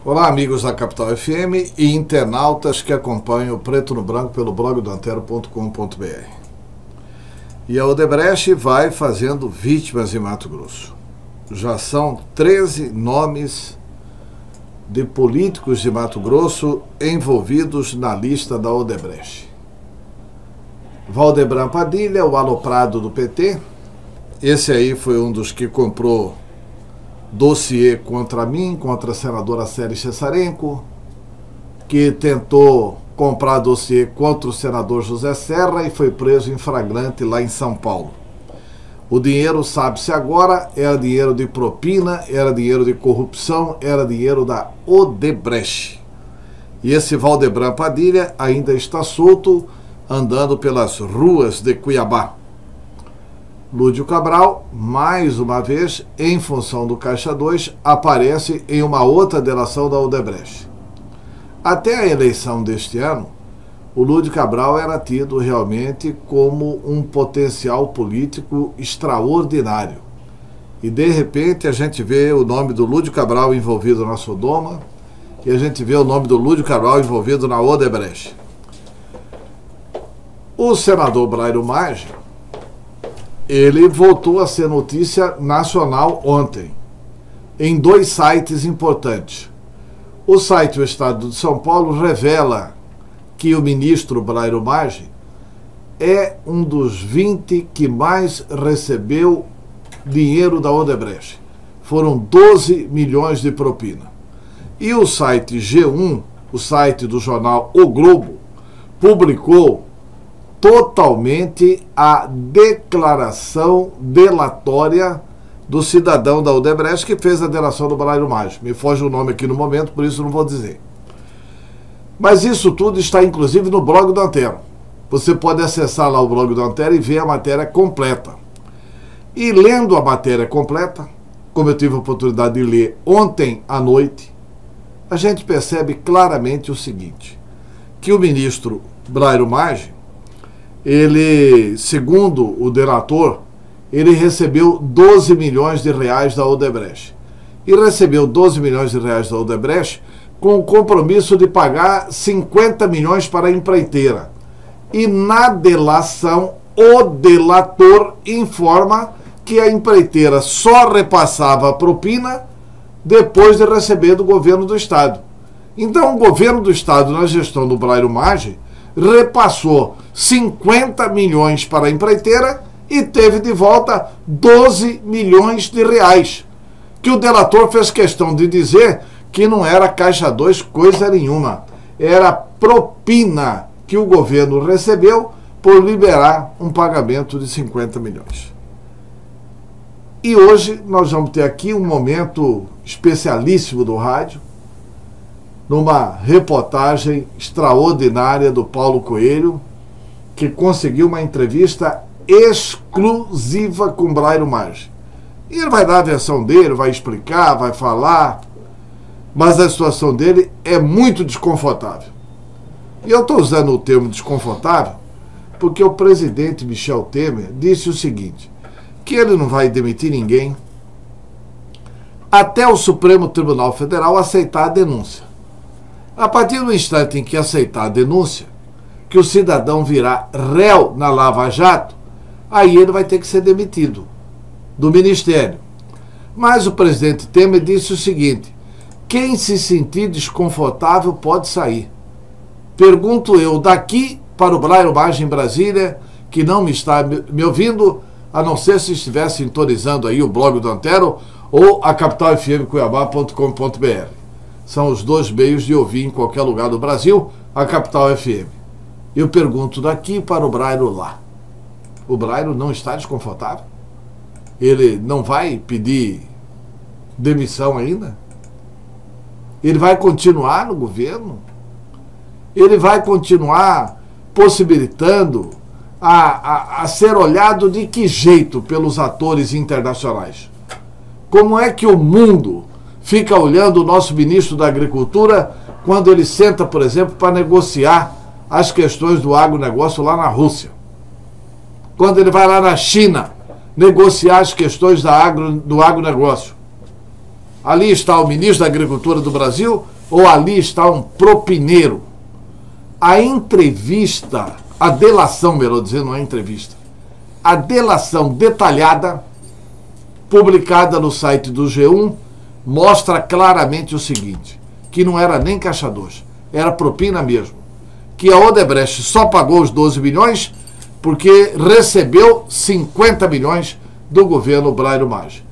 Olá, amigos da Capital FM e internautas que acompanham o Preto no Branco pelo blog do Antero.com.br. E a Odebrecht vai fazendo vítimas em Mato Grosso. Já são 13 nomes de políticos de Mato Grosso envolvidos na lista da Odebrecht. Valdebran Padilha, o aloprado do PT. Esse aí foi um dos que comprou dossiê contra mim, contra a senadora Célia Cesarenko, que tentou comprar dossiê contra o senador José Serra e foi preso em flagrante lá em São Paulo. O dinheiro, sabe-se agora, era dinheiro de propina, era dinheiro de corrupção, era dinheiro da Odebrecht. E esse Valdebran Padilha ainda está solto, andando pelas ruas de Cuiabá. Lúdio Cabral, mais uma vez, em função do Caixa 2, aparece em uma outra delação da Odebrecht. Até a eleição deste ano, o Lúdio Cabral era tido realmente como um potencial político extraordinário. E, de repente, a gente vê o nome do Lúdio Cabral envolvido na Sodoma e a gente vê o nome do Lúdio Cabral envolvido na Odebrecht. O senador Brairo Maggi, ele voltou a ser notícia nacional ontem, em 2 sites importantes. O site O Estado de São Paulo revela que o ministro Brairo Maggi é um dos 20 que mais recebeu dinheiro da Odebrecht. Foram 12 milhões de propina. E o site G1, o site do jornal O Globo, publicou totalmente a declaração delatória do cidadão da Odebrecht que fez a delação do Brairo Maggi. Me foge o nome aqui no momento, por isso não vou dizer. Mas isso tudo está inclusive no blog do Antero. Você pode acessar lá o blog do Antero e ver a matéria completa. E lendo a matéria completa, como eu tive a oportunidade de ler ontem à noite, a gente percebe claramente o seguinte, que o ministro Brairo Maggi, ele, segundo o delator, ele recebeu 12 milhões de reais da Odebrecht. E recebeu 12 milhões de reais da Odebrecht com o compromisso de pagar 50 milhões para a empreiteira. E na delação, o delator informa que a empreiteira só repassava a propina depois de receber do governo do Estado. Então, o governo do Estado, na gestão do Brairo Maggi, repassou 50 milhões para a empreiteira e teve de volta 12 milhões de reais, que o delator fez questão de dizer que não era Caixa 2 coisa nenhuma, era propina que o governo recebeu por liberar um pagamento de 50 milhões. E hoje nós vamos ter aqui um momento especialíssimo do rádio, numa reportagem extraordinária do Paulo Coelho, que conseguiu uma entrevista exclusiva com Brairo Maggi. E ele vai dar a versão dele, vai explicar, vai falar, mas a situação dele é muito desconfortável. E eu estou usando o termo desconfortável porque o presidente Michel Temer disse o seguinte, que ele não vai demitir ninguém até o Supremo Tribunal Federal aceitar a denúncia. A partir do instante em que aceitar a denúncia, que o cidadão virá réu na Lava Jato, aí ele vai ter que ser demitido do ministério. Mas o presidente Temer disse o seguinte, quem se sentir desconfortável pode sair. Pergunto eu daqui para o Brairo Maggi em Brasília, que não me está me ouvindo, a não ser se estiver sintonizando aí o blog do Antero ou a capitalfmcuiabá.com.br. São os 2 meios de ouvir em qualquer lugar do Brasil a Capital FM. Eu pergunto daqui para o Brairo lá. O Brairo não está desconfortável? Ele não vai pedir demissão ainda? Ele vai continuar no governo? Ele vai continuar possibilitando a ser olhado de que jeito pelos atores internacionais? Como é que o mundo fica olhando o nosso ministro da Agricultura quando ele senta, por exemplo, para negociar as questões do agronegócio lá na Rússia? Quando ele vai lá na China negociar as questões do agronegócio? Ali está o ministro da Agricultura do Brasil ou ali está um propineiro? A entrevista, a delação, melhor dizer, não é entrevista, a delação detalhada, publicada no site do G1, mostra claramente o seguinte, que não era nem caixa 2, era propina mesmo, que a Odebrecht só pagou os 12 milhões porque recebeu 50 milhões do governo Brairo Maggi.